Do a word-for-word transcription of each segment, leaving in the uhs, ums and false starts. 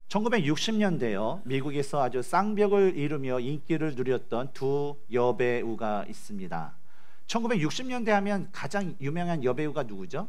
천구백육십 년대요. 미국에서 아주 쌍벽을 이루며 인기를 누렸던 두 여배우가 있습니다. 천구백육십 년대 하면 가장 유명한 여배우가 누구죠?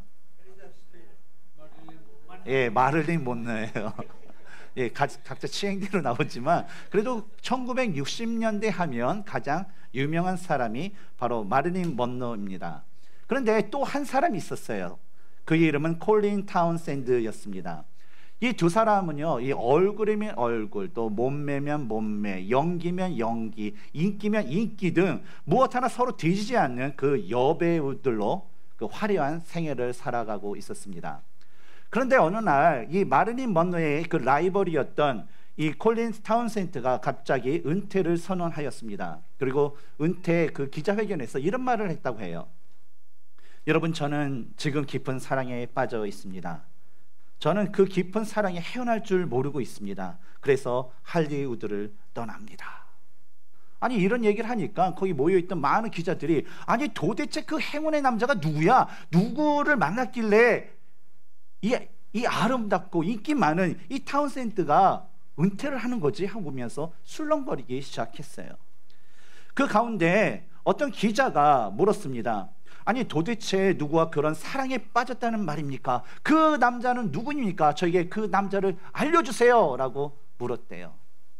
예, 마릴린 먼로예요. 예, 각자 취향대로 나오지만 그래도 천구백육십 년대 하면 가장 유명한 사람이 바로 마릴린 먼로입니다. 그런데 또 한 사람이 있었어요. 그 이름은 콜린 타운샌드였습니다. 이 두 사람은요, 이 얼굴이면 얼굴, 또 몸매면 몸매, 연기면 연기, 인기면 인기 등 무엇 하나 서로 뒤지지 않는 그 여배우들로 그 화려한 생애를 살아가고 있었습니다. 그런데 어느 날 이 마릴린 먼로의 그 라이벌이었던 이 콜린 타운샌드가 갑자기 은퇴를 선언하였습니다. 그리고 은퇴 그 기자회견에서 이런 말을 했다고 해요. 여러분, 저는 지금 깊은 사랑에 빠져 있습니다. 저는 그 깊은 사랑에 헤어날 줄 모르고 있습니다. 그래서 할리우드를 떠납니다. 아니, 이런 얘기를 하니까 거기 모여있던 많은 기자들이 아니 도대체 그 행운의 남자가 누구야? 누구를 만났길래 이, 이 아름답고 인기 많은 이 타운샌드가 은퇴를 하는 거지? 하고 보면서 술렁거리기 시작했어요. 그 가운데 어떤 기자가 물었습니다. 아니 도대체 누구와 그런 사랑에 빠졌다는 말입니까? 그 남자는 누구입니까? 저에게 그 남자를 알려주세요 라고 물었대요.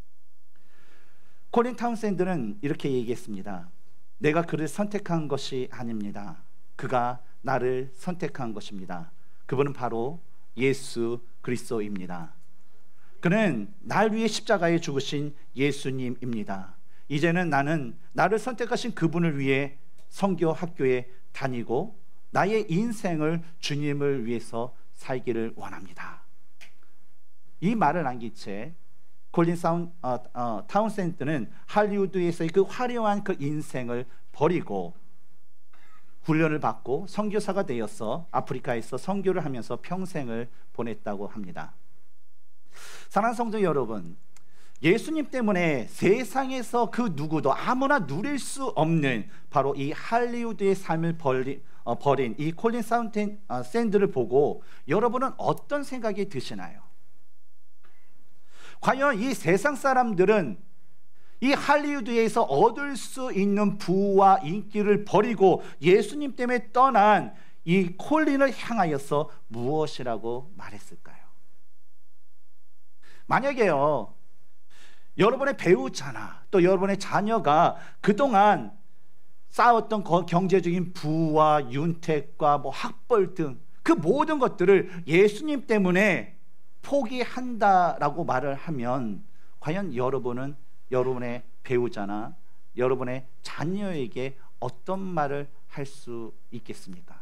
콜린 타운샌드는 이렇게 얘기했습니다. 내가 그를 선택한 것이 아닙니다. 그가 나를 선택한 것입니다. 그분은 바로 예수 그리스도입니다. 그는 날 위해 십자가에 죽으신 예수님입니다. 이제는 나는 나를 선택하신 그분을 위해 선교 학교에 다니고 나의 인생을 주님을 위해서 살기를 원합니다. 이 말을 남긴 채 콜린 사운, 어, 어, 타운샌드는 할리우드에서의 그 화려한 그 인생을 버리고 훈련을 받고 선교사가 되어서 아프리카에서 선교를 하면서 평생을 보냈다고 합니다. 사랑하는 성도 여러분, 예수님 때문에 세상에서 그 누구도 아무나 누릴 수 없는 바로 이 할리우드의 삶을 버리, 어, 버린 이 콜린 샌드를 보고 여러분은 어떤 생각이 드시나요? 과연 이 세상 사람들은 이 할리우드에서 얻을 수 있는 부와 인기를 버리고 예수님 때문에 떠난 이 콜린을 향하여서 무엇이라고 말했을까요? 만약에요, 여러분의 배우자나 또 여러분의 자녀가 그동안 쌓았던 경제적인 부와 윤택과 뭐 학벌 등 그 모든 것들을 예수님 때문에 포기한다라고 말을 하면 과연 여러분은 여러분의 배우자나 여러분의 자녀에게 어떤 말을 할 수 있겠습니까?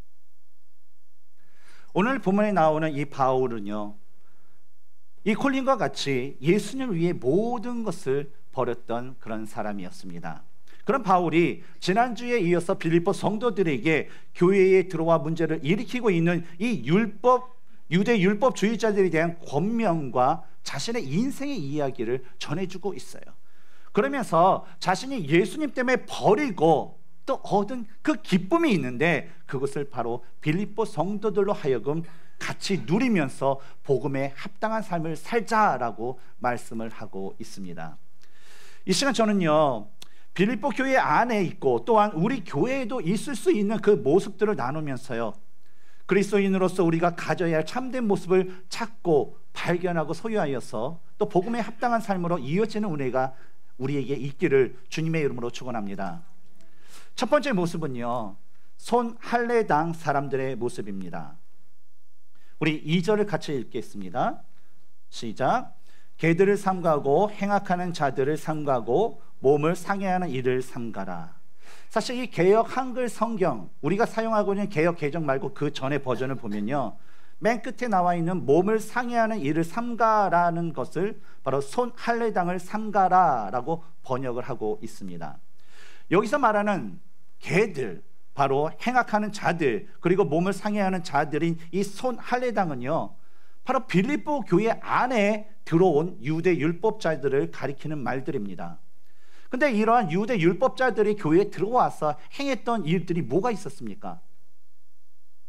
오늘 본문에 나오는 이 바울은요, 이 콜린과 같이 예수님을 위해 모든 것을 버렸던 그런 사람이었습니다. 그런 바울이 지난주에 이어서 빌립보 성도들에게 교회에 들어와 문제를 일으키고 있는 이 율법, 유대 율법주의자들에 대한 권면과 자신의 인생의 이야기를 전해주고 있어요. 그러면서 자신이 예수님 때문에 버리고 또 얻은 그 기쁨이 있는데 그것을 바로 빌립보 성도들로 하여금 같이 누리면서 복음에 합당한 삶을 살자라고 말씀을 하고 있습니다. 이 시간 저는요, 빌립보 교회 안에 있고 또한 우리 교회에도 있을 수 있는 그 모습들을 나누면서요, 그리스도인으로서 우리가 가져야 할 참된 모습을 찾고 발견하고 소유하여서 또 복음에 합당한 삶으로 이어지는 은혜가 우리에게 있기를 주님의 이름으로 축원합니다. 첫 번째 모습은요, 손 할례당 사람들의 모습입니다. 우리 이 절을 같이 읽겠습니다. 시작. 개들을 삼가고 행악하는 자들을 삼가고 몸을 상해하는 이를 삼가라. 사실 이 개역 한글 성경, 우리가 사용하고 있는 개역 개정 말고 그 전의 버전을 보면요, 맨 끝에 나와 있는 몸을 상해하는 이를 삼가라는 것을 바로 손 할례당을 삼가라라고 번역을 하고 있습니다. 여기서 말하는 개들, 바로 행악하는 자들, 그리고 몸을 상해하는 자들인 이 손 할례당은요, 바로 빌립보 교회 안에 들어온 유대 율법자들을 가리키는 말들입니다. 근데 이러한 유대 율법자들이 교회에 들어와서 행했던 일들이 뭐가 있었습니까?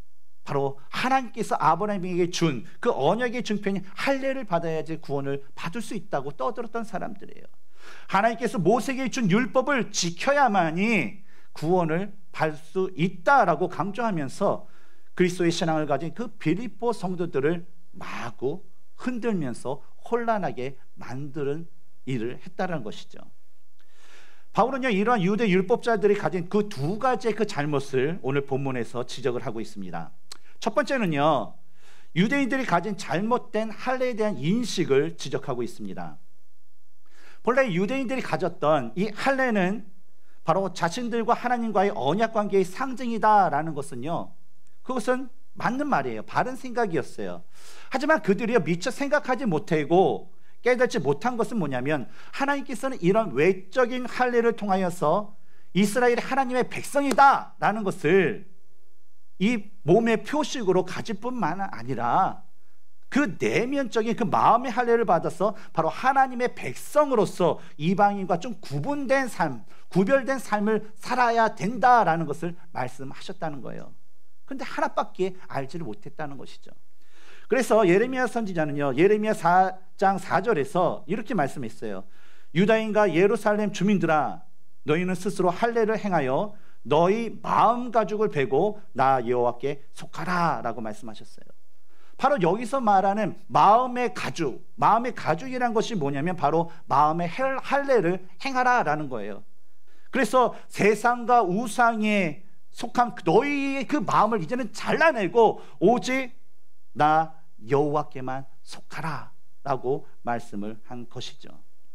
바로 하나님께서 아브라함에게 준 그 언약의 증표인 할례를 받아야지 구원을 받을 수 있다고 떠들었던 사람들이에요. 하나님께서 모세에게 준 율법을 지켜야만이 구원을 받을 수 있다라고 강조하면서 그리스도의 신앙을 가진 그 빌립보 성도들을 마구 흔들면서 혼란하게 만드는 일을 했다는 것이죠. 바울은요, 이러한 유대 율법자들이 가진 그 두 가지의 그 잘못을 오늘 본문에서 지적을 하고 있습니다. 첫 번째는요, 유대인들이 가진 잘못된 할례에 대한 인식을 지적하고 있습니다. 본래 유대인들이 가졌던 이 할례는 바로 자신들과 하나님과의 언약 관계의 상징이다라는 것은요, 그것은 맞는 말이에요. 바른 생각이었어요. 하지만 그들이 미처 생각하지 못하고 깨닫지 못한 것은 뭐냐면, 하나님께서는 이런 외적인 할례를 통하여서 이스라엘이 하나님의 백성이다 라는 것을 이 몸의 표식으로 가질 뿐만 아니라 그 내면적인 그 마음의 할례를 받아서 바로 하나님의 백성으로서 이방인과 좀 구분된 삶, 구별된 삶을 살아야 된다라는 것을 말씀하셨다는 거예요. 그런데 하나밖에 알지를 못했다는 것이죠. 그래서 예레미야 선지자는요, 예레미야 사 장 사 절에서 이렇게 말씀했어요. 유다인과 예루살렘 주민들아, 너희는 스스로 할례를 행하여 너희 마음 가죽을 베고 나 여호와께 속하라 라고 말씀하셨어요. 바로 여기서 말하는 마음의 가죽, 마음의 가죽이란 것이 뭐냐면 바로 마음의 할례를 행하라 라는 거예요. 그래서 세상과 우상에 속한 너희의 그 마음을 이제는 잘라내고 오직 나 여호와께만 속하라 라고 말씀을 한 것이죠.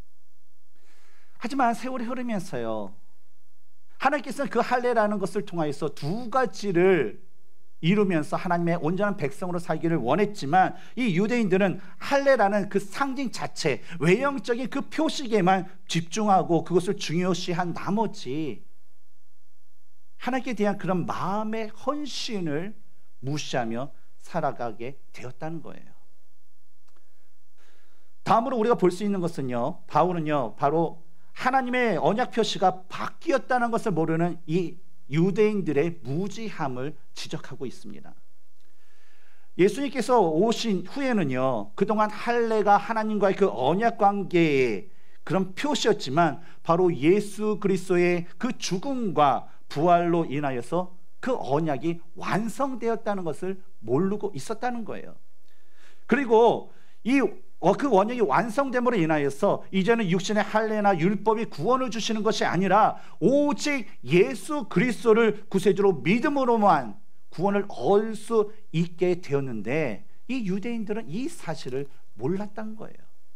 하지만 세월이 흐르면서요, 하나님께서는 그 할례라는 것을 통하여서 두 가지를 이루면서 하나님의 온전한 백성으로 살기를 원했지만, 이 유대인들은 할례라는 그 상징 자체, 외형적인 그 표식에만 집중하고 그것을 중요시한 나머지 하나님께 대한 그런 마음의 헌신을 무시하며 살아가게 되었다는 거예요. 다음으로 우리가 볼 수 있는 것은요, 바울은요, 바로 하나님의 언약 표시가 바뀌었다는 것을 모르는 이 유대인들의 무지함을 지적하고 있습니다. 예수님께서 오신 후에는요, 그동안 할례가 하나님과의 그 언약 관계의 그런 표시였지만 바로 예수 그리스도의 그 죽음과 부활로 인하여서 그 언약이 완성되었다는 것을 모르고 있었다는 거예요. 그리고 이 그 언약이 완성됨으로 인하여서 이제는 육신의 할례나 율법이 구원을 주시는 것이 아니라 오직 예수 그리스도를 구세주로 믿음으로만 구원을 얻을 수 있게 되었는데, 이 유대인들은 이 사실을 몰랐던 거예요.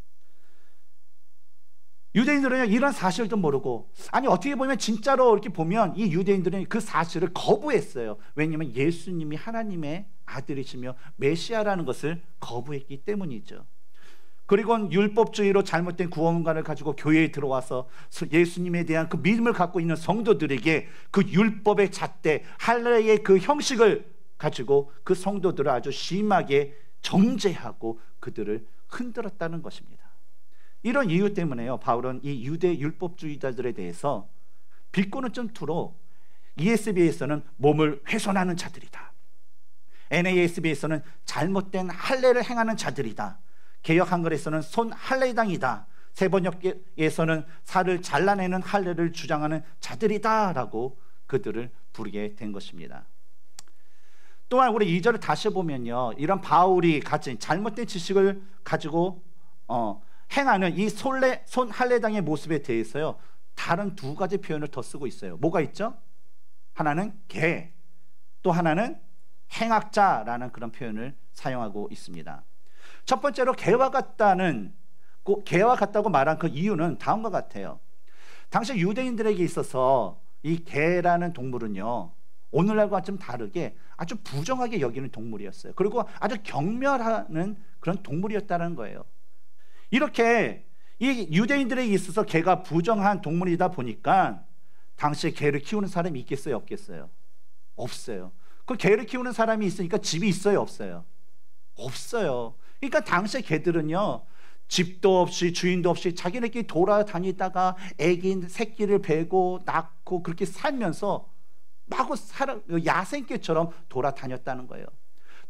유대인들은 이런 사실도 모르고, 아니 어떻게 보면 진짜로 이렇게 보면 이 유대인들은 그 사실을 거부했어요. 왜냐하면 예수님이 하나님의 아들이시며 메시아라는 것을 거부했기 때문이죠. 그리고 율법주의로 잘못된 구원관을 가지고 교회에 들어와서 예수님에 대한 그 믿음을 갖고 있는 성도들에게 그 율법의 잣대, 할례의 그 형식을 가지고 그 성도들을 아주 심하게 정죄하고 그들을 흔들었다는 것입니다. 이런 이유 때문에요, 바울은 이 유대 율법주의자들에 대해서 비꼬는 점투로 이에스비에서는 몸을 훼손하는 자들이다, 엔에이에스비에서는 잘못된 할례를 행하는 자들이다, 개역 한글에서는 손 할례당이다, 세번역에서는 살을 잘라내는 할례를 주장하는 자들이다 라고 그들을 부르게 된 것입니다. 또한 우리 이 절을 다시 보면요, 이런 바울이 가진 잘못된 지식을 가지고 어, 행하는 이 손레, 손 할례당의 모습에 대해서요, 다른 두 가지 표현을 더 쓰고 있어요. 뭐가 있죠? 하나는 개, 또 하나는 행악자라는 그런 표현을 사용하고 있습니다. 첫 번째로 개와 같다는, 개와 같다고 말한 그 이유는 다음과 같아요. 당시 유대인들에게 있어서 이 개라는 동물은요, 오늘날과 좀 다르게 아주 부정하게 여기는 동물이었어요. 그리고 아주 경멸하는 그런 동물이었다는 거예요. 이렇게 이 유대인들에게 있어서 개가 부정한 동물이다 보니까 당시에 개를 키우는 사람이 있겠어요, 없겠어요? 없어요. 그 개를 키우는 사람이 있으니까 집이 있어요, 없어요? 없어요. 그러니까 당시의 개들은요, 집도 없이 주인도 없이 자기네끼리 돌아다니다가 애기 새끼를 베고 낳고 그렇게 살면서 마구 살아, 야생개처럼 돌아다녔다는 거예요.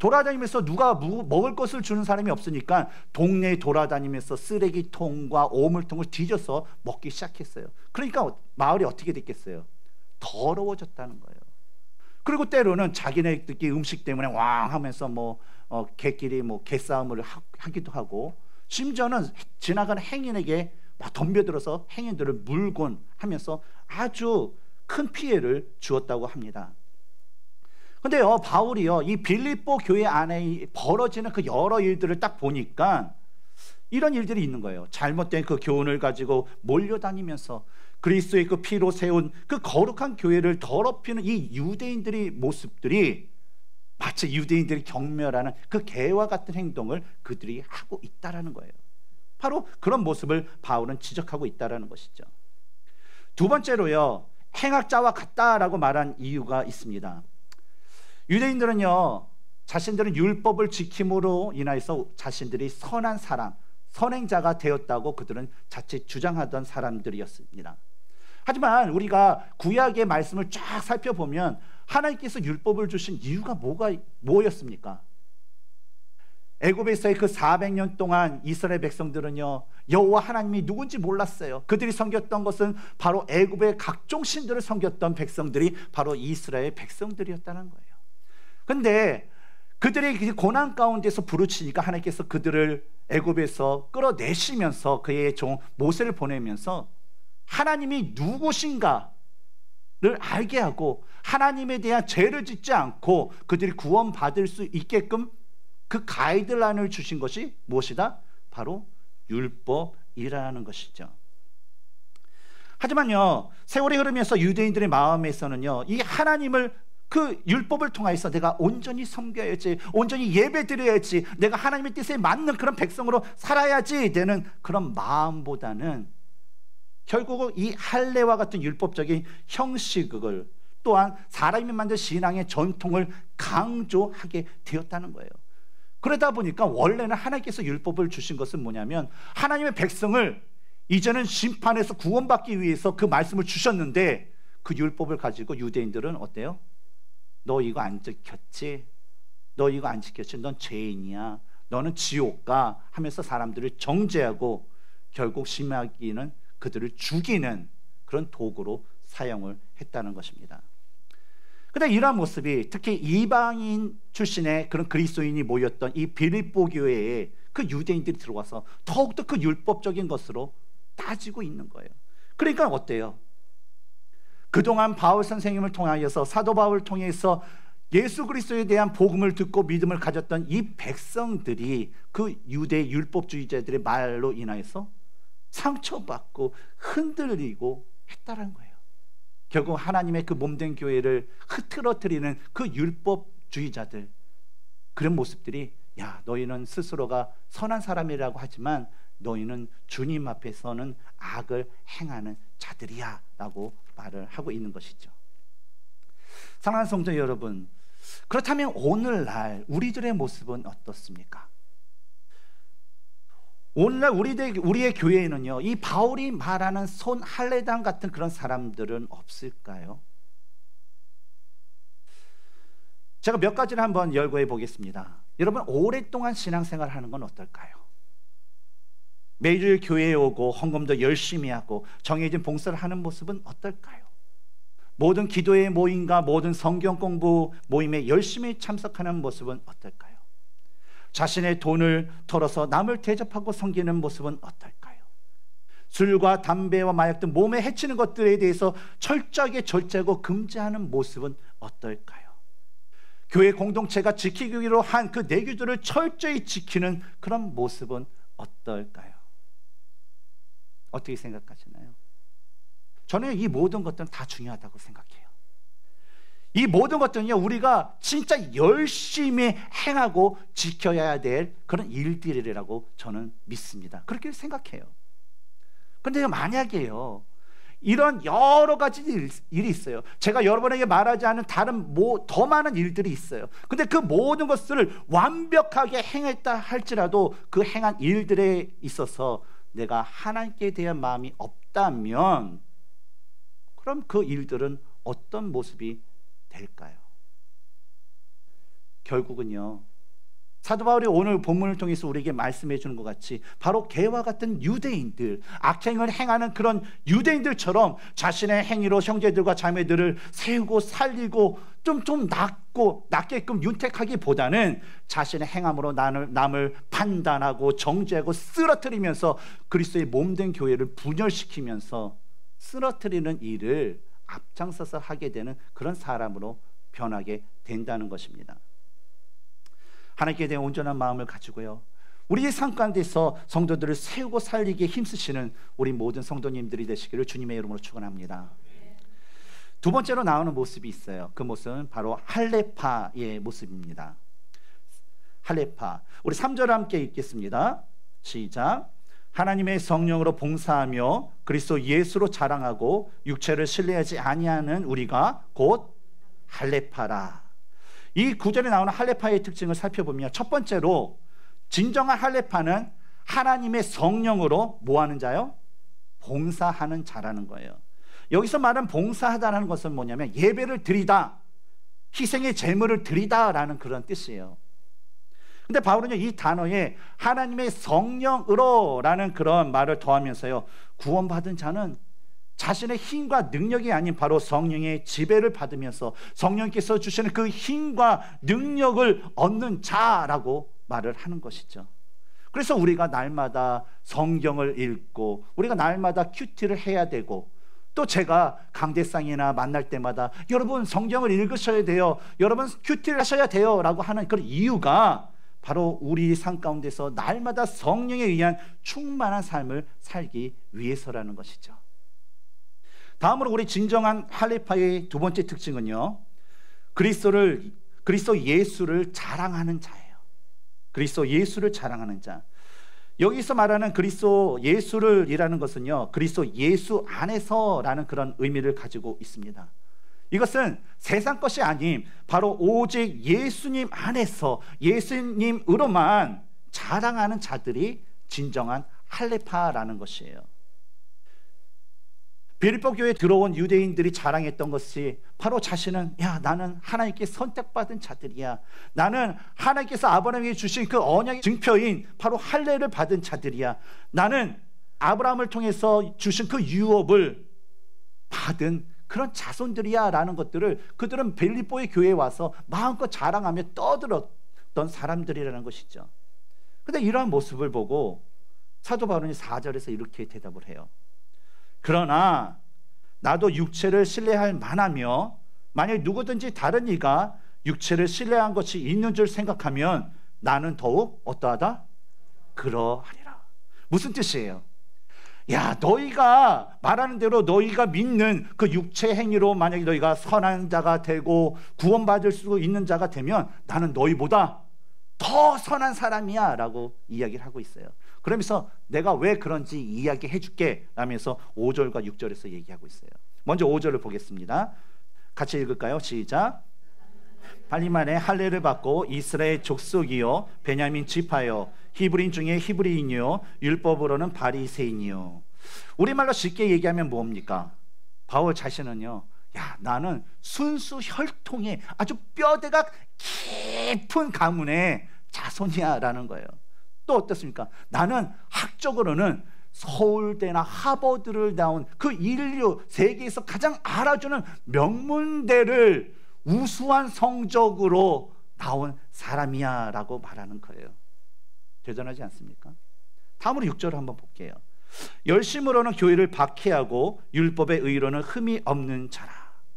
돌아다니면서 누가 무, 먹을 것을 주는 사람이 없으니까 동네에 돌아다니면서 쓰레기통과 오물통을 뒤져서 먹기 시작했어요. 그러니까 마을이 어떻게 됐겠어요? 더러워졌다는 거예요. 그리고 때로는 자기네들끼리 음식 때문에 왕 하면서 뭐 어, 개끼리 뭐 개싸움을 하, 하기도 하고, 심지어는 지나가는 행인에게 막 덤벼들어서 행인들을 물곤 하면서 아주 큰 피해를 주었다고 합니다. 근데요, 바울이요, 이 빌립보 교회 안에 벌어지는 그 여러 일들을 딱 보니까 이런 일들이 있는 거예요. 잘못된 그 교훈을 가지고 몰려다니면서 그리스도의 그 피로 세운 그 거룩한 교회를 더럽히는 이 유대인들의 모습들이 마치 유대인들이 경멸하는 그 개와 같은 행동을 그들이 하고 있다라는 거예요. 바로 그런 모습을 바울은 지적하고 있다라는 것이죠. 두 번째로요, 행악자와 같다라고 말한 이유가 있습니다. 유대인들은요, 자신들은 율법을 지킴으로 인하여서 자신들이 선한 사람, 선행자가 되었다고 그들은 자칫 주장하던 사람들이었습니다. 하지만 우리가 구약의 말씀을 쫙 살펴보면 하나님께서 율법을 주신 이유가 뭐가 뭐였습니까? 애굽에서의 그 사백 년 동안 이스라엘 백성들은요, 여호와 하나님이 누군지 몰랐어요. 그들이 섬겼던 것은 바로 애굽의 각종 신들을 섬겼던 백성들이 바로 이스라엘 백성들이었다는 거예요. 근데 그들의 고난 가운데서 부르치니까 하나님께서 그들을 애굽에서 끌어내시면서 그의 종 모세를 보내면서 하나님이 누구신가를 알게 하고 하나님에 대한 죄를 짓지 않고 그들이 구원받을 수 있게끔 그 가이드라인을 주신 것이 무엇이다? 바로 율법이라는 것이죠. 하지만요, 세월이 흐르면서 유대인들의 마음에서는요, 이 하나님을 그 율법을 통해서 내가 온전히 섬겨야지, 온전히 예배드려야지, 내가 하나님의 뜻에 맞는 그런 백성으로 살아야지 되는 그런 마음보다는 결국은 이 할례와 같은 율법적인 형식을, 또한 사람이 만든 신앙의 전통을 강조하게 되었다는 거예요. 그러다 보니까 원래는 하나님께서 율법을 주신 것은 뭐냐면 하나님의 백성을 이제는 심판에서 구원받기 위해서 그 말씀을 주셨는데, 그 율법을 가지고 유대인들은 어때요? 너 이거 안 지켰지? 너 이거 안 지켰지? 넌 죄인이야. 너는 지옥 가 하면서 사람들을 정죄하고 결국 심하기는 그들을 죽이는 그런 도구로 사용을 했다는 것입니다. 그런데 이러한 모습이 특히 이방인 출신의 그런 그리스도인이 모였던 이 빌립보 교회에 그 유대인들이 들어와서 더욱더 그 율법적인 것으로 따지고 있는 거예요. 그러니까 어때요? 그동안 바울 선생님을 통하여서, 사도 바울을 통해서 예수 그리스도에 대한 복음을 듣고 믿음을 가졌던 이 백성들이 그 유대 율법주의자들의 말로 인하여서 상처받고 흔들리고 했다는 거예요. 결국 하나님의 그 몸된 교회를 흐트러뜨리는 그 율법주의자들, 그런 모습들이, 야, 너희는 스스로가 선한 사람이라고 하지만 너희는 주님 앞에서는 악을 행하는 자들이야 라고 말을 하고 있는 것이죠. 사랑하는 성도 여러분, 그렇다면 오늘날 우리들의 모습은 어떻습니까? 오늘날 우리들, 우리의 교회에는요, 이 바울이 말하는 손 할례당 같은 그런 사람들은 없을까요? 제가 몇 가지를 한번 열거해 보겠습니다. 여러분, 오랫동안 신앙생활을 하는 건 어떨까요? 매일 교회에 오고 헌금도 열심히 하고 정해진 봉사를 하는 모습은 어떨까요? 모든 기도의 모임과 모든 성경 공부 모임에 열심히 참석하는 모습은 어떨까요? 자신의 돈을 털어서 남을 대접하고 섬기는 모습은 어떨까요? 술과 담배와 마약 등 몸에 해치는 것들에 대해서 철저하게 절제하고 금지하는 모습은 어떨까요? 교회 공동체가 지키기로 한 그 내규들을 철저히 지키는 그런 모습은 어떨까요? 어떻게 생각하시나요? 저는 이 모든 것들은 다 중요하다고 생각해요. 이 모든 것들은요, 우리가 진짜 열심히 행하고 지켜야 될 그런 일들이라고 저는 믿습니다. 그렇게 생각해요. 그런데 만약에요, 이런 여러 가지 일이 있어요. 제가 여러분에게 말하지 않은 다른 뭐 더 많은 일들이 있어요. 근데 그 모든 것을 완벽하게 행했다 할지라도 그 행한 일들에 있어서 내가 하나님께 대한 마음이 없다면, 그럼 그 일들은 어떤 모습이 될까요? 결국은요, 사도 바울이 오늘 본문을 통해서 우리에게 말씀해 주는 것 같이 바로 개와 같은 유대인들, 악행을 행하는 그런 유대인들처럼 자신의 행위로 형제들과 자매들을 세우고 살리고 좀, 좀 낫고 낫게끔 윤택하기보다는 자신의 행함으로 남을, 남을 판단하고 정죄하고 쓰러뜨리면서 그리스도의 몸된 교회를 분열시키면서 쓰러뜨리는 일을 앞장서서 하게 되는 그런 사람으로 변하게 된다는 것입니다. 하나님께 대한 온전한 마음을 가지고요, 우리의 삶 가운데서 성도들을 세우고 살리기에 힘쓰시는 우리 모든 성도님들이 되시기를 주님의 이름으로 축원합니다. 두 번째로 나오는 모습이 있어요. 그 모습은 바로 할례파의 모습입니다. 할례파, 우리 삼 절 함께 읽겠습니다. 시작. 하나님의 성령으로 봉사하며 그리스도 예수로 자랑하고 육체를 신뢰하지 아니하는 우리가 곧 할례파라. 이 구절에 나오는 할례파의 특징을 살펴보면 첫 번째로 진정한 할례파는 하나님의 성령으로 뭐 하는 자요? 봉사하는 자라는 거예요. 여기서 말하는 봉사하다는 것은 뭐냐면 예배를 드리다, 희생의 제물을 드리다라는 그런 뜻이에요. 근데 바울은요, 이 단어에 하나님의 성령으로 라는 그런 말을 더하면서요, 구원받은 자는 자신의 힘과 능력이 아닌 바로 성령의 지배를 받으면서 성령께서 주시는 그 힘과 능력을 얻는 자라고 말을 하는 것이죠. 그래서 우리가 날마다 성경을 읽고 우리가 날마다 큐티를 해야 되고, 또 제가 강대상이나 만날 때마다 여러분 성경을 읽으셔야 돼요, 여러분 큐티를 하셔야 돼요 라고 하는 그런 이유가 바로 우리 삶 가운데서 날마다 성령에 의한 충만한 삶을 살기 위해서라는 것이죠. 다음으로 우리 진정한 할례파의 두 번째 특징은요, 그리스도를 그리스도 예수를 자랑하는 자예요. 그리스도 예수를 자랑하는 자. 여기서 말하는 그리스도 예수를 이라는 것은요, 그리스도 예수 안에서라는 그런 의미를 가지고 있습니다. 이것은 세상 것이 아닌 바로 오직 예수님 안에서 예수님으로만 자랑하는 자들이 진정한 할례파라는 것이에요. 빌립보 교회에 들어온 유대인들이 자랑했던 것이 바로 자신은, 야, 나는 하나님께 선택받은 자들이야, 나는 하나님께서 아브라함에게 주신 그 언약의 증표인 바로 할례를 받은 자들이야, 나는 아브라함을 통해서 주신 그 유업을 받은 그런 자손들이야 라는 것들을 그들은 빌립보의 교회에 와서 마음껏 자랑하며 떠들었던 사람들이라는 것이죠. 그런데 이러한 모습을 보고 사도 바울이 사 절에서 이렇게 대답을 해요. 그러나 나도 육체를 신뢰할 만하며 만약 누구든지 다른 이가 육체를 신뢰한 것이 있는 줄 생각하면 나는 더욱 어떠하다? 그러하리라. 무슨 뜻이에요? 야, 너희가 말하는 대로 너희가 믿는 그 육체 행위로 만약에 너희가 선한 자가 되고 구원받을 수 있는 자가 되면 나는 너희보다 더 선한 사람이야 라고 이야기를 하고 있어요. 그러면서 내가 왜 그런지 이야기해 줄게 라면서 오 절과 육 절에서 얘기하고 있어요. 먼저 오 절을 보겠습니다. 같이 읽을까요? 시작. 발리만에 할례를 받고 이스라엘 족속이요 베냐민 지파요 히브리인 중에 히브리인이요 율법으로는 바리새인이요. 우리말로 쉽게 얘기하면 뭡니까? 바울 자신은요, 야, 나는 순수 혈통의 아주 뼈대가 깊은 가문의 자손이야 라는 거예요. 또 어떻습니까? 나는 학적으로는 서울대나 하버드를 나온 그 인류 세계에서 가장 알아주는 명문대를 우수한 성적으로 나온 사람이야 라고 말하는 거예요. 대단하지 않습니까? 다음으로 육 절을 한번 볼게요. 열심으로는 교회를 박해하고 율법의 의로는 흠이 없는 자라.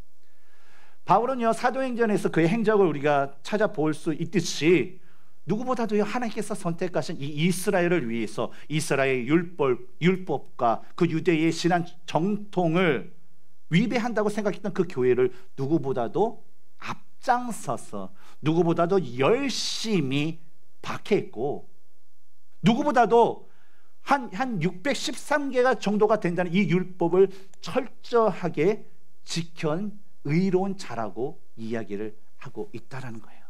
바울은요, 사도행전에서 그의 행적을 우리가 찾아볼 수 있듯이 누구보다도 하나님께서 선택하신 이 이스라엘을 위해서 이스라엘의 율법, 율법과 그 유대의 신앙 정통을 위배한다고 생각했던 그 교회를 누구보다도 앞장서서 누구보다도 열심히 박해했고, 누구보다도 한, 한 육백십삼 개가 정도가 된다는 이 율법을 철저하게 지킨 의로운 자라고 이야기를 하고 있다라는 거예요.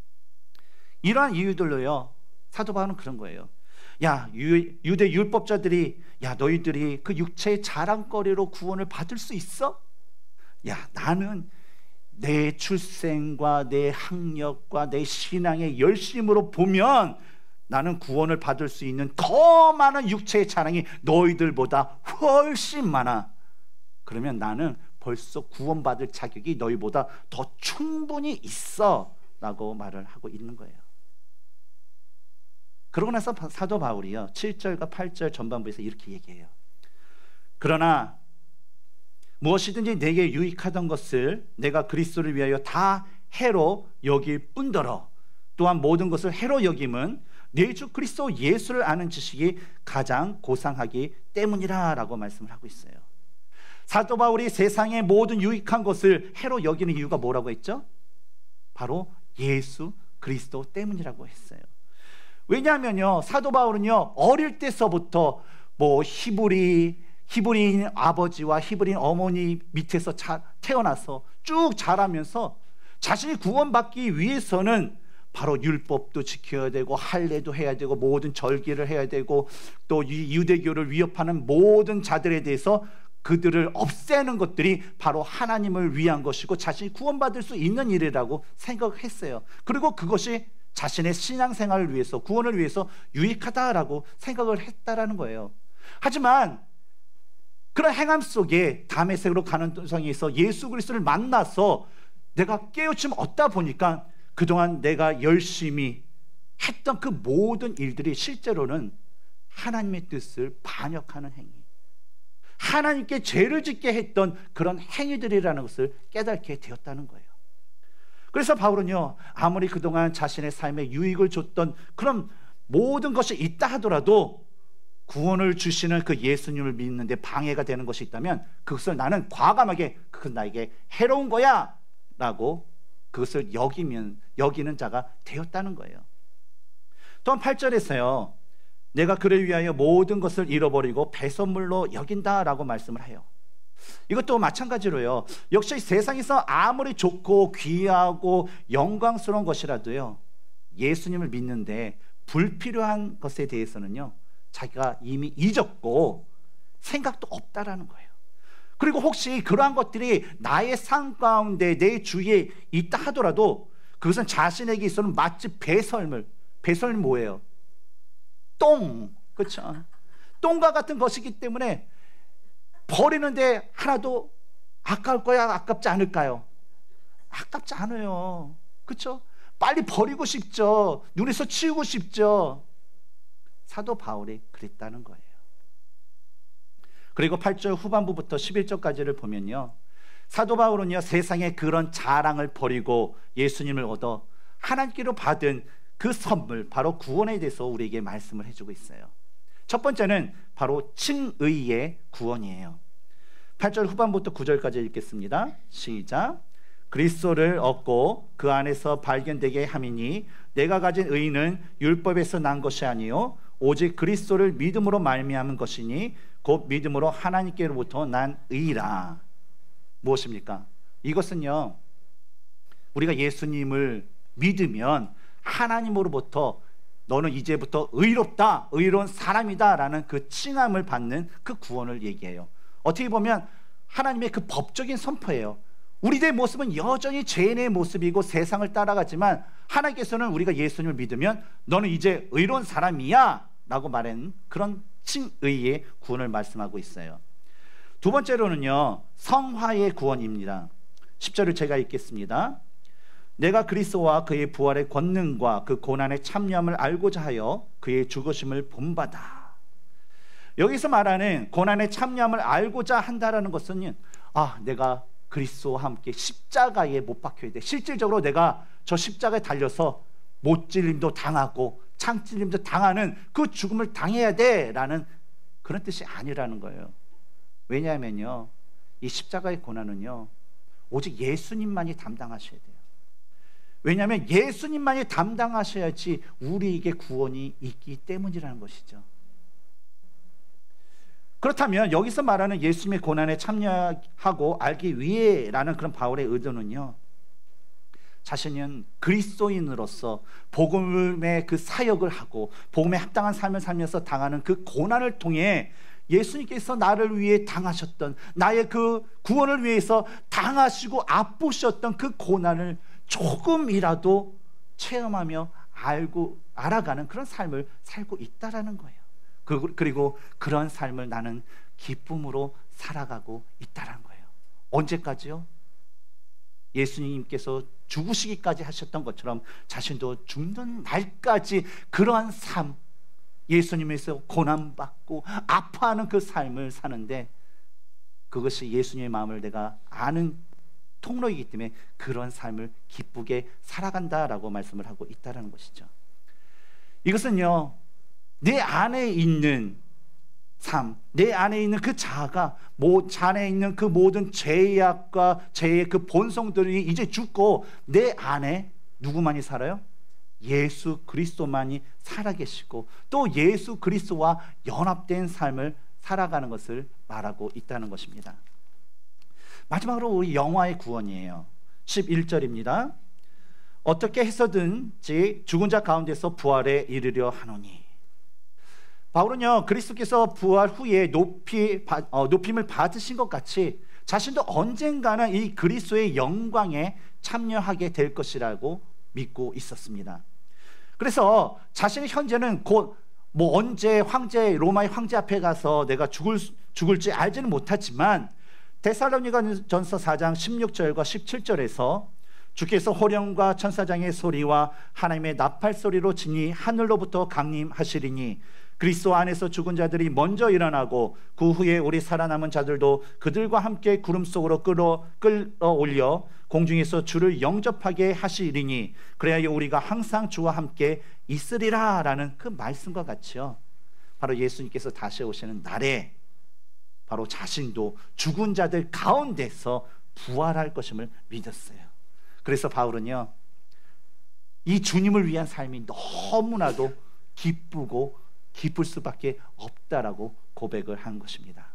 이러한 이유들로요, 사도 바울은 그런 거예요. 야, 유, 유대 율법자들이, 야, 너희들이 그 육체의 자랑거리로 구원을 받을 수 있어? 야, 나는 내 출생과 내 학력과 내 신앙의 열심으로 보면 나는 구원을 받을 수 있는 더 많은 육체의 자랑이 너희들보다 훨씬 많아. 그러면 나는 벌써 구원받을 자격이 너희보다 더 충분히 있어 라고 말을 하고 있는 거예요. 그러고 나서 사도 바울이요 칠 절과 팔 절 전반부에서 이렇게 얘기해요. 그러나 무엇이든지 내게 유익하던 것을 내가 그리스도를 위하여 다 해로 여길 뿐더러 또한 모든 것을 해로 여김은 내 주 그리스도 예수를 아는 지식이 가장 고상하기 때문이라 라고 말씀을 하고 있어요. 사도 바울이 세상의 모든 유익한 것을 해로 여기는 이유가 뭐라고 했죠? 바로 예수 그리스도 때문이라고 했어요. 왜냐하면요 사도 바울은요 어릴 때서부터 뭐 히브리 히브리인 아버지와 히브리인 어머니 밑에서 자, 태어나서 쭉 자라면서 자신이 구원받기 위해서는 바로 율법도 지켜야 되고 할례도 해야 되고 모든 절기를 해야 되고 또 이 유대교를 위협하는 모든 자들에 대해서 그들을 없애는 것들이 바로 하나님을 위한 것이고 자신이 구원받을 수 있는 일이라고 생각했어요. 그리고 그것이 자신의 신앙생활을 위해서 구원을 위해서 유익하다라고 생각을 했다라는 거예요. 하지만 그런 행함 속에 다메섹으로 가는 도상에서 예수 그리스도를 만나서 내가 깨우침 얻다 보니까 그동안 내가 열심히 했던 그 모든 일들이 실제로는 하나님의 뜻을 반역하는 행위, 하나님께 죄를 짓게 했던 그런 행위들이라는 것을 깨닫게 되었다는 거예요. 그래서 바울은요 아무리 그동안 자신의 삶에 유익을 줬던 그런 모든 것이 있다 하더라도 구원을 주시는 그 예수님을 믿는데 방해가 되는 것이 있다면 그것을 나는 과감하게 그건 나에게 해로운 거야 라고 그것을 여기면, 여기는 자가 되었다는 거예요. 또한 팔 절에서요 내가 그를 위하여 모든 것을 잃어버리고 배설물로 여긴다 라고 말씀을 해요. 이것도 마찬가지로요 역시 세상에서 아무리 좋고 귀하고 영광스러운 것이라도요 예수님을 믿는데 불필요한 것에 대해서는요 자기가 이미 잊었고 생각도 없다라는 거예요. 그리고 혹시 그러한 것들이 나의 삶 가운데 내 주위에 있다 하더라도 그것은 자신에게 있어서는 마치 배설물, 배설물 뭐예요? 똥, 그렇죠? 똥과 같은 것이기 때문에 버리는데 하나도 아까울 거야, 아깝지 않을까요? 아깝지 않아요. 그렇죠? 빨리 버리고 싶죠. 눈에서 치우고 싶죠. 사도 바울이 그랬다는 거예요. 그리고 팔 절 후반부부터 십일 절까지를 보면요 사도 바울은요 세상의 그런 자랑을 버리고 예수님을 얻어 하나님께로 받은 그 선물 바로 구원에 대해서 우리에게 말씀을 해주고 있어요. 첫 번째는 바로 칭의의 구원이에요. 팔 절 후반부터 구 절까지 읽겠습니다. 시작. 그리스도를 얻고 그 안에서 발견되게 함이니 내가 가진 의는 율법에서 난 것이 아니요 오직 그리스도를 믿음으로 말미암은 것이니 곧 믿음으로 하나님께로부터 난 의라. 무엇입니까? 이것은요 우리가 예수님을 믿으면 하나님으로부터 너는 이제부터 의롭다, 의로운 사람이다 라는 그 칭함을 받는 그 구원을 얘기해요. 어떻게 보면 하나님의 그 법적인 선포예요. 우리들의 모습은 여전히 죄인의 모습이고 세상을 따라가지만 하나님께서는 우리가 예수님을 믿으면 너는 이제 의로운 사람이야 라고 말하는 그런 칭의의 구원을 말씀하고 있어요. 두 번째로는요 성화의 구원입니다. 십 절을 제가 읽겠습니다. 내가 그리스도와 그의 부활의 권능과 그 고난의 참여함을 알고자 하여 그의 죽으심을 본받아. 여기서 말하는 고난의 참여함을 알고자 한다라는 것은 아 내가 그리스도와 함께 십자가에 못 박혀야 돼. 실질적으로 내가 저 십자가에 달려서 못찔림도 당하고 창찔림도 당하는 그 죽음을 당해야 돼 라는 그런 뜻이 아니라는 거예요. 왜냐하면요 이 십자가의 고난은요 오직 예수님만이 담당하셔야 돼요. 왜냐하면 예수님만이 담당하셔야지 우리에게 구원이 있기 때문이라는 것이죠. 그렇다면 여기서 말하는 예수님의 고난에 참여하고 알기 위해라는 그런 바울의 의도는요 자신은 그리스도인으로서 복음의 그 사역을 하고 복음에 합당한 삶을 살면서 당하는 그 고난을 통해 예수님께서 나를 위해 당하셨던, 나의 그 구원을 위해서 당하시고 아프셨던 그 고난을 조금이라도 체험하며 알고 알아가는 그런 삶을 살고 있다라는 거예요. 그리고 그런 삶을 나는 기쁨으로 살아가고 있다라는 거예요. 언제까지요? 예수님께서 죽으시기까지 하셨던 것처럼 자신도 죽는 날까지 그러한 삶, 예수님에서 고난받고 아파하는 그 삶을 사는데, 그것이 예수님의 마음을 내가 아는 통로이기 때문에 그런 삶을 기쁘게 살아간다라고 말씀을 하고 있다는 것이죠. 이것은요, 내 안에 있는 삶, 내 안에 있는 그 자아가, 자안에 있는 그 모든 죄악과 죄의 그 본성들이 이제 죽고 내 안에 누구만이 살아요? 예수 그리스도만이 살아계시고 또 예수 그리스도와 연합된 삶을 살아가는 것을 말하고 있다는 것입니다. 마지막으로 우리 영화의 구원이에요. 십일 절입니다. 어떻게 해서든지 죽은 자 가운데서 부활에 이르려 하노니. 바울은요, 그리스도께서 부활 후에 높이, 어, 높임을 받으신 것 같이 자신도 언젠가는 이 그리스도의 영광에 참여하게 될 것이라고 믿고 있었습니다. 그래서 자신이 현재는 곧 뭐 언제 황제, 로마의 황제 앞에 가서 내가 죽을, 죽을지 알지는 못하지만 데살로니가전서 사 장 십육 절과 십칠 절에서 주께서 호령과 천사장의 소리와 하나님의 나팔 소리로 진히 하늘로부터 강림하시리니 그리스도 안에서 죽은 자들이 먼저 일어나고 그 후에 우리 살아남은 자들도 그들과 함께 구름 속으로 끌어, 끌어올려 공중에서 주를 영접하게 하시리니 그래야 우리가 항상 주와 함께 있으리라 라는 그 말씀과 같이요, 바로 예수님께서 다시 오시는 날에 바로 자신도 죽은 자들 가운데서 부활할 것임을 믿었어요. 그래서 바울은요, 이 주님을 위한 삶이 너무나도 기쁘고 기쁠 수밖에 없다라고 고백을 한 것입니다.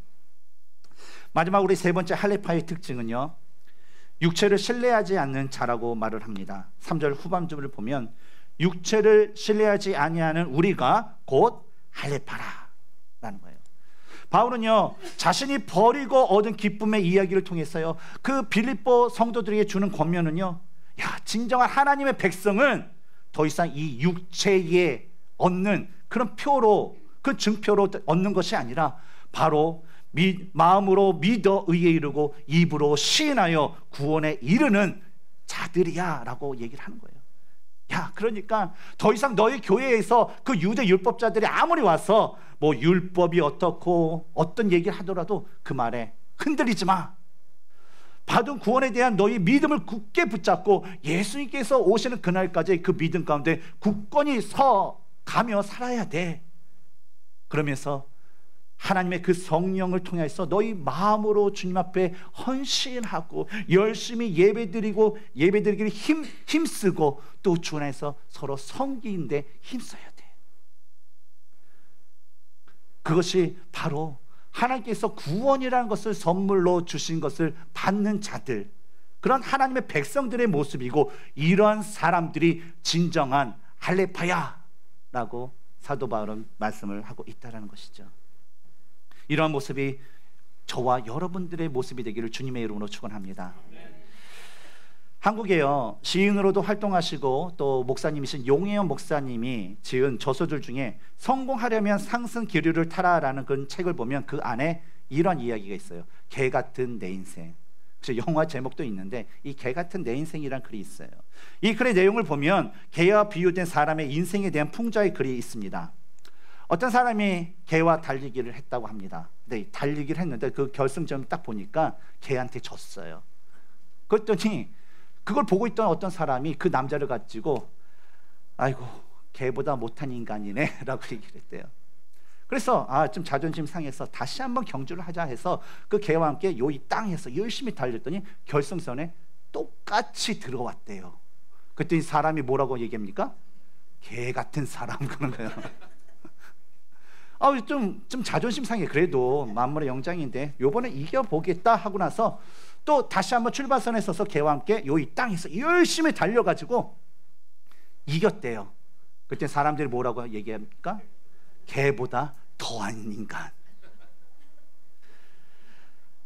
마지막 우리 세 번째 할례파의 특징은요, 육체를 신뢰하지 않는 자라고 말을 합니다. 삼 절 후반부를 보면 육체를 신뢰하지 아니하는 우리가 곧 할례파라 라는 거예요. 바울은요, 자신이 버리고 얻은 기쁨의 이야기를 통해서요, 그 빌립보 성도들에게 주는 권면은요, 야, 진정한 하나님의 백성은 더 이상 이 육체에 얻는 그런 표로, 그 증표로 얻는 것이 아니라 바로 미, 마음으로 믿어 의에 이르고 입으로 시인하여 구원에 이르는 자들이야 라고 얘기를 하는 거예요. 야, 그러니까 더 이상 너희 교회에서 그 유대 율법자들이 아무리 와서 뭐 율법이 어떻고 어떤 얘기를 하더라도 그 말에 흔들리지 마. 받은 구원에 대한 너희 믿음을 굳게 붙잡고 예수님께서 오시는 그날까지 그 믿음 가운데 굳건히 서 가며 살아야 돼. 그러면서 하나님의 그 성령을 통해서 너희 마음으로 주님 앞에 헌신하고 열심히 예배드리고 예배드리기를 힘, 힘쓰고 또 주 안에서 서로 섬기는데 힘써야 돼. 그것이 바로 하나님께서 구원이라는 것을 선물로 주신 것을 받는 자들, 그런 하나님의 백성들의 모습이고, 이러한 사람들이 진정한 할례파야 라고 사도 바울은 말씀을 하고 있다는 것이죠. 이러한 모습이 저와 여러분들의 모습이 되기를 주님의 이름으로 축원합니다. 한국에요, 시인으로도 활동하시고 또 목사님이신 용혜연 목사님이 지은 저서들 중에 성공하려면 상승 기류를 타라라는 그런 책을 보면 그 안에 이런 이야기가 있어요. 개 같은 내 인생. 그래서 영화 제목도 있는데 이 개 같은 내 인생이라는 글이 있어요. 이 글의 내용을 보면 개와 비유된 사람의 인생에 대한 풍자의 글이 있습니다. 어떤 사람이 개와 달리기를 했다고 합니다. 근데 달리기를 했는데 그 결승점을 딱 보니까 개한테 졌어요. 그랬더니 그걸 보고 있던 어떤 사람이 그 남자를 가지고 아이고 개보다 못한 인간이네 라고 얘기를 했대요. 그래서 아, 좀 자존심 상해서 다시 한번 경주를 하자 해서 그 개와 함께 요 이 땅에서 열심히 달렸더니 결승선에 똑같이 들어왔대요. 그랬더니 사람이 뭐라고 얘기합니까? 개 같은 사람 그런 거예요. 아, 좀, 좀 자존심 상해. 그래도 만물의 영장인데 요번에 이겨보겠다 하고 나서 또 다시 한번 출발선에 서서 개와 함께 요 이 땅에서 열심히 달려가지고 이겼대요. 그때 사람들이 뭐라고 얘기합니까? 개보다 더한 인간.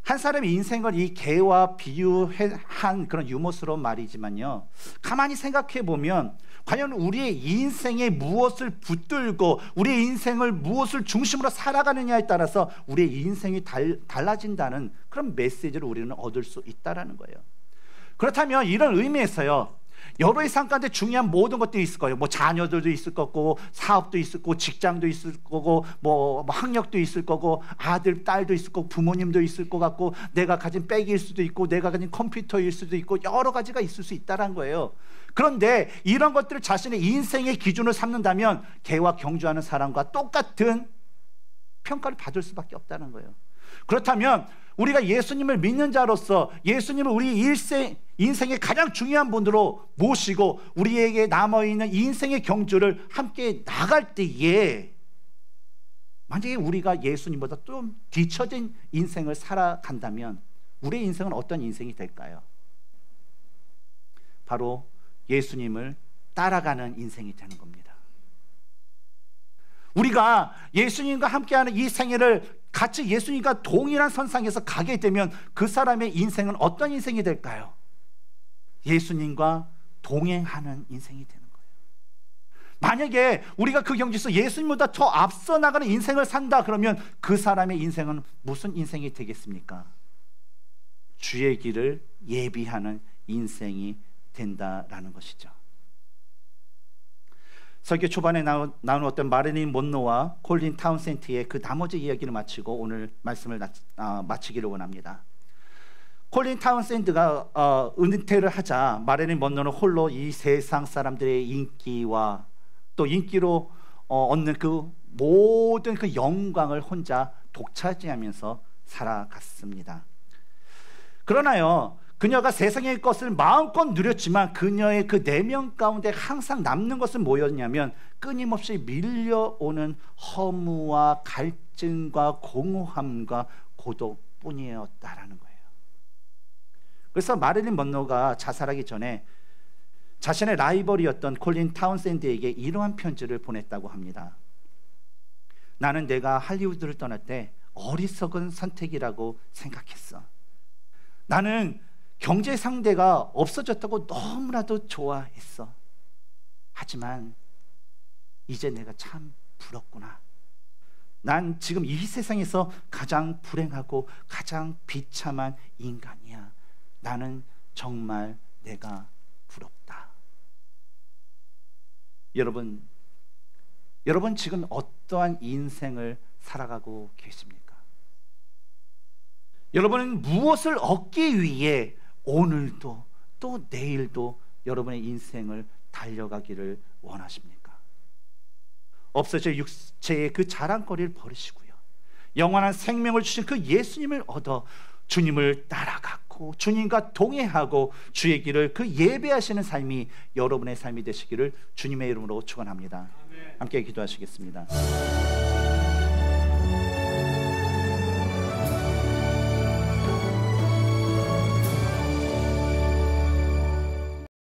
한 사람의 인생을 이 개와 비유한 그런 유머스러운 말이지만요, 가만히 생각해 보면 과연 우리의 인생에 무엇을 붙들고 우리의 인생을 무엇을 중심으로 살아가느냐에 따라서 우리의 인생이 달, 달라진다는 그런 메시지를 우리는 얻을 수 있다는 거예요. 그렇다면 이런 의미에서요, 여러의 삶 가운데 중요한 모든 것들이 있을 거예요. 뭐 자녀들도 있을 거고, 사업도 있을 거고, 직장도 있을 거고, 뭐, 뭐 학력도 있을 거고, 아들, 딸도 있을 거고, 부모님도 있을 것 같고, 내가 가진 백일 수도 있고, 내가 가진 컴퓨터일 수도 있고, 여러 가지가 있을 수 있다는 거예요. 그런데 이런 것들을 자신의 인생의 기준으로 삼는다면 개와 경주하는 사람과 똑같은 평가를 받을 수밖에 없다는 거예요. 그렇다면 우리가 예수님을 믿는 자로서 예수님을 우리 일생, 인생의 가장 중요한 분으로 모시고 우리에게 남아있는 인생의 경주를 함께 나갈 때에 만약에 우리가 예수님보다 좀 뒤처진 인생을 살아간다면 우리의 인생은 어떤 인생이 될까요? 바로 예수님을 따라가는 인생이 되는 겁니다. 우리가 예수님과 함께하는 이 생애를 같이 예수님과 동일한 선상에서 가게 되면 그 사람의 인생은 어떤 인생이 될까요? 예수님과 동행하는 인생이 되는 거예요. 만약에 우리가 그 경지에서 예수님보다 더 앞서 나가는 인생을 산다 그러면 그 사람의 인생은 무슨 인생이 되겠습니까? 주의 길을 예비하는 인생이 된다라는 것이죠. 설교 초반에 나온, 나온 어떤 마릴린 먼로와 콜린 타운센트의 그 나머지 이야기를 마치고 오늘 말씀을 나, 어, 마치기를 원합니다. 콜린 타운센트가 어, 은퇴를 하자 마릴린 먼로는 홀로 이 세상 사람들의 인기와 또 인기로 어, 얻는 그 모든 그 영광을 혼자 독차지하면서 살아갔습니다. 그러나요, 그녀가 세상의 것을 마음껏 누렸지만 그녀의 그 내면 가운데 항상 남는 것은 뭐였냐면 끊임없이 밀려오는 허무와 갈증과 공허함과 고독뿐이었다라는 거예요. 그래서 마릴린 먼로가 자살하기 전에 자신의 라이벌이었던 콜린 타운센드에게 이러한 편지를 보냈다고 합니다. 나는 내가 할리우드를 떠날 때 어리석은 선택이라고 생각했어. 나는 경제 상대가 없어졌다고 너무나도 좋아했어. 하지만 이제 내가 참 부럽구나. 난 지금 이 세상에서 가장 불행하고 가장 비참한 인간이야. 나는 정말 내가 부럽다. 여러분, 여러분 지금 어떠한 인생을 살아가고 계십니까? 여러분은 무엇을 얻기 위해 오늘도 또 내일도 여러분의 인생을 달려가기를 원하십니까? 없어질 육체의 그 자랑거리를 버리시고요, 영원한 생명을 주신 그 예수님을 얻어 주님을 따라가고 주님과 동행하고 주의 길을 그 예배하시는 삶이 여러분의 삶이 되시기를 주님의 이름으로 축원합니다. 함께 기도하시겠습니다.